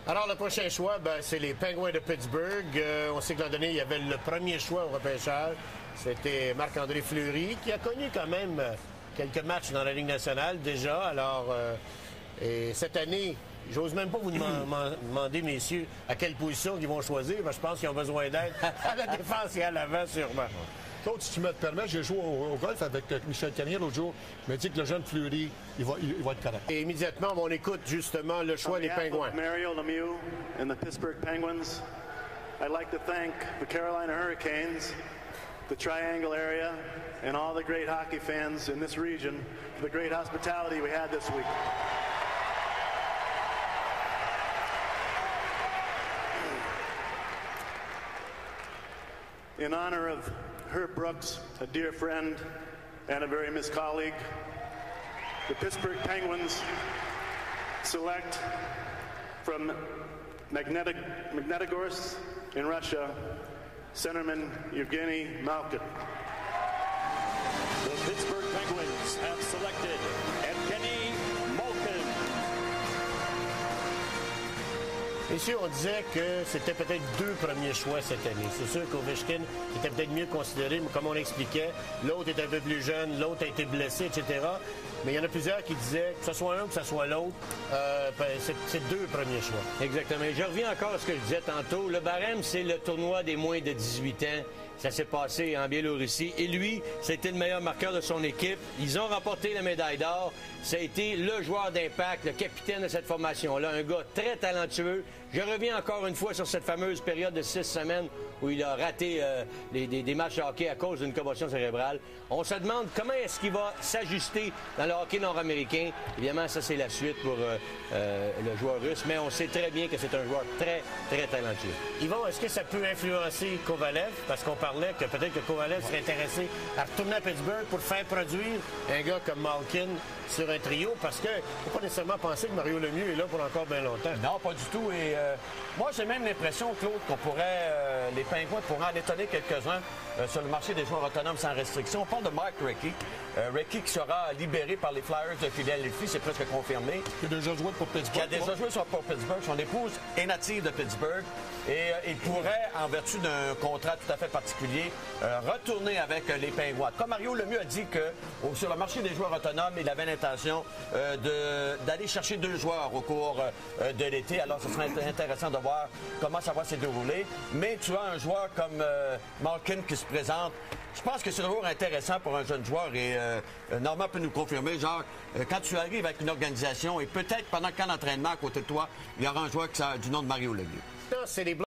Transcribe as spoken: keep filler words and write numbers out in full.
Alors, le prochain choix, ben, c'est les Penguins de Pittsburgh. Euh, on sait que l'an dernier, il y avait le premier choix au repêchage. C'était Marc-André Fleury, qui a connu quand même quelques matchs dans la Ligue nationale déjà. Alors, euh, et cette année, j'ose même pas vous demander, messieurs, à quelle position ils vont choisir. Ben, je pense qu'ils ont besoin d'aide à la défense et à l'avant, sûrement. Claude, si tu me le permets, j'ai joué au, au golf avec Michel Canier l'autre jour. Il m'a dit que le jeune Fleury, il va, il, il va être correct. Et immédiatement, on écoute justement le choix des Pingouins. Mario Lemieux and the Pittsburgh Penguins. I'd like to thank the Carolina Hurricanes, the Triangle area, and all the great hockey fans in this region for the great hospitality we had this week. In honor of Herb Brooks, a dear friend and a very missed colleague, the Pittsburgh Penguins select from Magnetic, Magnitogorsk in Russia, centerman Evgeny Malkin. The Pittsburgh Penguins have selected Evgeny Malkin. Messieurs, on disait que c'était peut-être deux premiers choix cette année. C'est sûr qu'Ovechkin était peut-être mieux considéré, mais comme on l'expliquait, l'autre est un peu plus jeune, l'autre a été blessé, et cetera. Mais il y en a plusieurs qui disaient que ce soit un ou que ce soit l'autre, euh, c'est deux premiers choix. Exactement. Je reviens encore à ce que je disais tantôt. Le barème, c'est le tournoi des moins de dix-huit ans. Ça s'est passé en Biélorussie. Et lui, c'était le meilleur marqueur de son équipe. Ils ont remporté la médaille d'or. Ça a été le joueur d'impact, le capitaine de cette formation-là. Un gars très talentueux. Je reviens encore une fois sur cette fameuse période de six semaines où il a raté euh, des, des, des matchs de hockey à cause d'une commotion cérébrale. On se demande comment est-ce qu'il va s'ajuster dans le hockey nord-américain. Évidemment, ça, c'est la suite pour euh, euh, le joueur russe. Mais on sait très bien que c'est un joueur très, très talentueux. Yvon, est-ce que ça peut influencer Kovalev? Parce qu'on parlait que peut-être que Kovalev serait intéressé à retourner à Pittsburgh pour faire produire un gars comme Malkin sur un trio, parce qu'il ne faut pas nécessairement penser que Mario Lemieux est là pour encore bien longtemps. Non, pas du tout. Et euh, moi, j'ai même l'impression, Claude, qu'on pourrait, euh, les Pingouins pourraient en étonner quelques-uns euh, sur le marché des joueurs autonomes sans restriction. On parle de Mike Recchi. Euh, Recchi qui sera libéré par les Flyers de Philadelphie, c'est presque confirmé. Qui a déjà joué pour Pittsburgh. Qui a déjà joué pour Pittsburgh. Son épouse est native de Pittsburgh. Et euh, il pourrait, en vertu d'un contrat tout à fait particulier, euh, retourner avec euh, les Pingouins. Comme Mario Lemieux a dit que au, sur le marché des joueurs autonomes, il avait l'intention euh, d'aller chercher deux joueurs au cours euh, de l'été. Alors, ce serait intéressant de voir comment ça va se dérouler. Mais tu as un joueur comme euh, Malkin qui se présente. Je pense que c'est toujours intéressant pour un jeune joueur et euh, Normand peut nous confirmer, genre, euh, quand tu arrives avec une organisation et peut-être pendant le camp d'entraînement à côté de toi, il y aura un joueur qui, du nom de Mario Lemieux. C'est les